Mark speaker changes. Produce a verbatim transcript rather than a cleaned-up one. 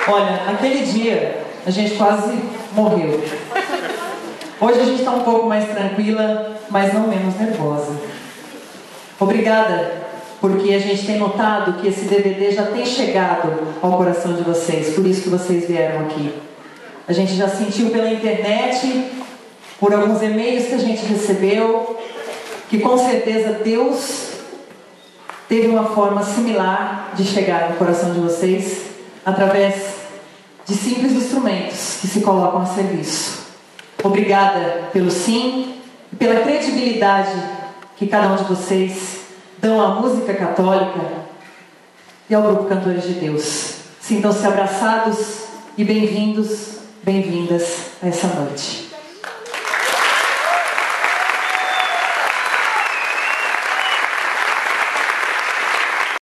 Speaker 1: Olha, naquele dia a gente quase morreu. Hoje a gente está um pouco mais tranquila, mas não menos nervosa. Obrigada, porque a gente tem notado que esse D V D já tem chegado ao coração de vocês, por isso que vocês vieram aqui. A gente já sentiu pela internet, por alguns e-mails que a gente recebeu, que com certeza Deus teve uma forma similar de chegar no coração de vocês através de simples instrumentos que se colocam a serviço. Obrigada pelo sim e pela credibilidade que cada um de vocês dão à música católica e ao grupo Cantores de Deus. Sintam-se abraçados e bem-vindos, bem-vindas a essa noite.